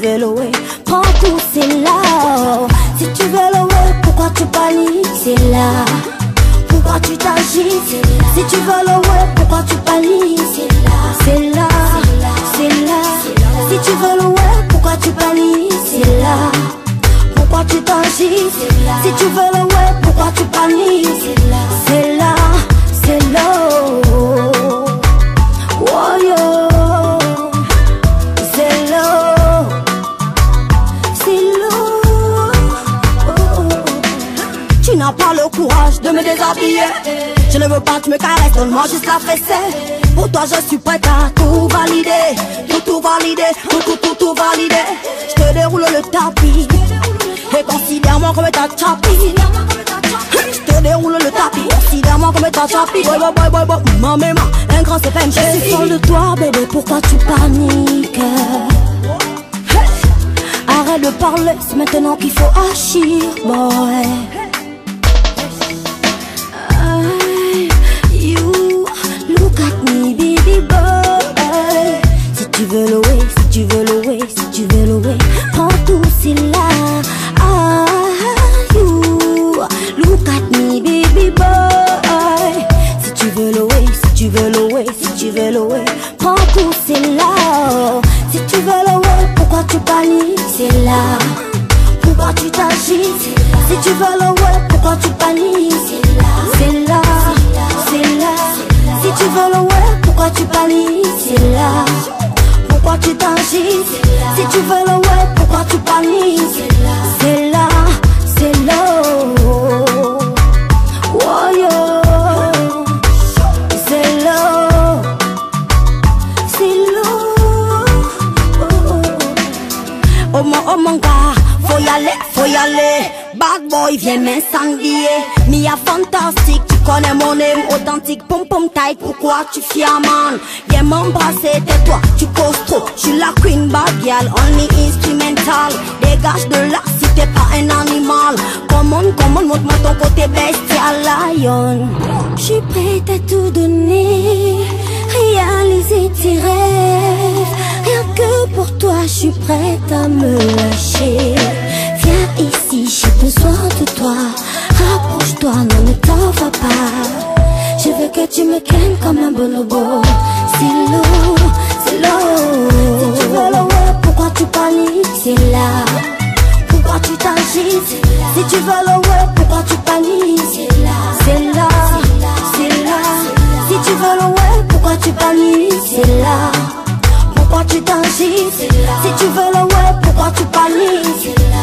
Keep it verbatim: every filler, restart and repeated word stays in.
veux le ouais, prends tout, c'est là. Si tu veux le ouais, pourquoi tu paniques, c'est là. Pourquoi tu t'agites, si tu veux le ouais, pourquoi tu paniques, c'est là. C'est là, c'est là. Si tu veux le ouais, pourquoi tu paniques, c'est là. Pourquoi tu t'agites, si tu veux le ouais, pourquoi tu paniques, c'est là, c'est là. Oh yo, c'est là, c'est là. Oh. Tu n'as pas le courage de me déshabiller. Je ne veux pas que tu me caresses, donne-moi juste la fessée. Pour toi je suis prête à tout valider. Tout tout valider, tout tout tout tout valider. Je te déroule le tapis et considère-moi comme ta chapi. Je te déroule le tapis, considère-moi comme ta chapi. Boy boy boy boy boy, ma maman, un grand c'est pas une chérie. Je suis folle de toi bébé, pourquoi tu paniques? Arrête de parler, c'est maintenant qu'il faut agir, boy. Si tu veux le way, si tu veux le way, si tu veux le way, prends tout, c'est là. Ah, you, look at me, baby boy. Si tu veux le way, si tu veux le way, si tu veux le way, prends tout, c'est là. Si tu veux le way, pourquoi tu paniques, c'est là. Pourquoi tu t'agites, si tu veux le way, pourquoi tu paniques, c'est là. C'est là, c'est là. Si tu veux le ouais, pourquoi tu paniques, c'est là. Pourquoi tu t'agites, si tu veux le ouais, pourquoi tu paniques, c'est là, c'est là. Oh yo, c'est là, c'est là. Oh mon, oh mon gars, faut y aller, faut y aller. Bad boy viens m'incendier. Mia fantastique, tu connais mon aime authentique. Pom pom tight, pourquoi tu fiaman? Viens m'embrasser, tais-toi, tu causes trop. J'suis la queen bad girl, only instrumental. Dégage de là si t'es pas un animal. Come on, come on, montre-moi ton côté bestial, lion. J'suis prête à tout donner, réaliser tes rêves. Rien que pour toi, j'suis prête à me lâcher. Viens ici, j'ai besoin de toi. Rapproche-toi, non ne t'en va pas. Je veux que tu me kennes comme un bonobo. C'est l'eau, c'est l'eau. Si tu veux le ouais, pourquoi tu paniques, c'est là. Pourquoi tu t'agites, si tu veux le ouais, pourquoi tu paniques, c'est là. C'est là, c'est là. Si tu veux le ouais, pourquoi tu paniques, c'est là. Pourquoi tu t'agites, si tu veux le ouais, pourquoi tu paniques, c'est là.